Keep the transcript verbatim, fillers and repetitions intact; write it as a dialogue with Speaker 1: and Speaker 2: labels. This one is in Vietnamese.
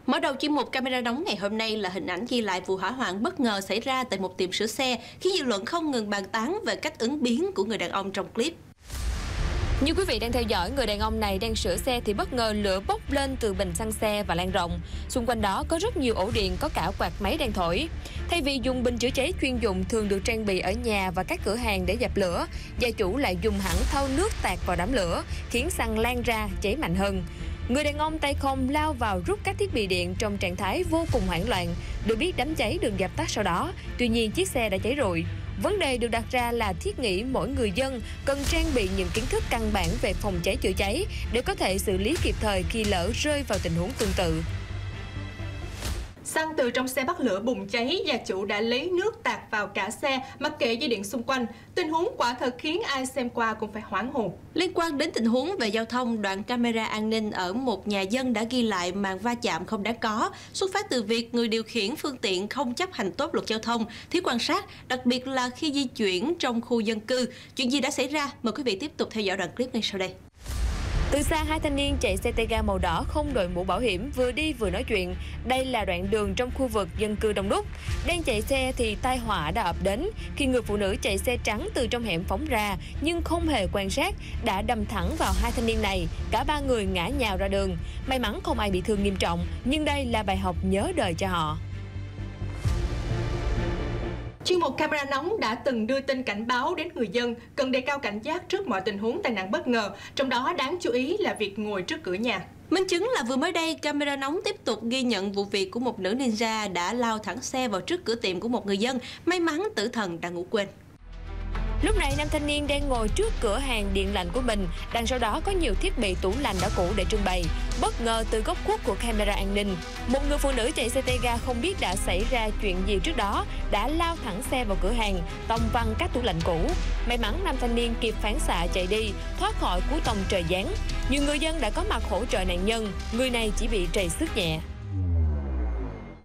Speaker 1: Mở đầu chuyên mục camera nóng ngày hôm nay là hình ảnh ghi lại vụ hỏa hoạn bất ngờ xảy ra tại một tiệm sửa xe, khiến dư luận không ngừng bàn tán về cách ứng biến của người đàn ông trong clip.
Speaker 2: Như quý vị đang theo dõi, người đàn ông này đang sửa xe thì bất ngờ lửa bốc lên từ bình xăng xe và lan rộng. Xung quanh đó có rất nhiều ổ điện, có cả quạt máy đang thổi. Thay vì dùng bình chữa cháy chuyên dụng thường được trang bị ở nhà và các cửa hàng để dập lửa, gia chủ lại dùng hẳn thau nước tạt vào đám lửa, khiến xăng lan ra cháy mạnh hơn. Người đàn ông tay không lao vào rút các thiết bị điện trong trạng thái vô cùng hoảng loạn. Được biết đám cháy được dập tắt sau đó, tuy nhiên chiếc xe đã cháy rụi. Vấn đề được đặt ra là thiết nghĩ mỗi người dân cần trang bị những kiến thức căn bản về phòng cháy chữa cháy để có thể xử lý kịp thời khi lỡ rơi vào tình huống tương tự.
Speaker 3: Xăng từ trong xe bắt lửa bùng cháy, gia chủ đã lấy nước tạt vào cả xe, mặc kệ dây điện xung quanh. Tình huống quả thật khiến ai xem qua cũng phải hoảng hồn.
Speaker 1: Liên quan đến tình huống về giao thông, đoạn camera an ninh ở một nhà dân đã ghi lại màn va chạm không đáng có, xuất phát từ việc người điều khiển phương tiện không chấp hành tốt luật giao thông, thiếu quan sát, đặc biệt là khi di chuyển trong khu dân cư. Chuyện gì đã xảy ra? Mời quý vị tiếp tục theo dõi đoạn clip ngay sau đây.
Speaker 2: Từ xa, hai thanh niên chạy xe tay ga màu đỏ không đội mũ bảo hiểm vừa đi vừa nói chuyện. Đây là đoạn đường trong khu vực dân cư đông đúc. Đang chạy xe thì tai họa đã ập đến khi người phụ nữ chạy xe trắng từ trong hẻm phóng ra nhưng không hề quan sát đã đâm thẳng vào hai thanh niên này. Cả ba người ngã nhào ra đường. May mắn không ai bị thương nghiêm trọng, nhưng đây là bài học nhớ đời cho họ.
Speaker 3: Chuyên mục camera nóng đã từng đưa tin cảnh báo đến người dân cần đề cao cảnh giác trước mọi tình huống tai nạn bất ngờ, trong đó đáng chú ý là việc ngồi trước cửa nhà.
Speaker 1: Minh chứng là vừa mới đây, camera nóng tiếp tục ghi nhận vụ việc của một nữ ninja đã lao thẳng xe vào trước cửa tiệm của một người dân. May mắn tử thần đang ngủ quên.
Speaker 2: Lúc này, nam thanh niên đang ngồi trước cửa hàng điện lạnh của mình, đằng sau đó có nhiều thiết bị tủ lạnh đã cũ để trưng bày. Bất ngờ từ góc khuất của camera an ninh, một người phụ nữ chạy xe tay ga không biết đã xảy ra chuyện gì trước đó, đã lao thẳng xe vào cửa hàng, tông văng các tủ lạnh cũ. May mắn nam thanh niên kịp phản xạ chạy đi, thoát khỏi cú tông trời giáng. Nhiều người dân đã có mặt hỗ trợ nạn nhân, người này chỉ bị trầy xước nhẹ.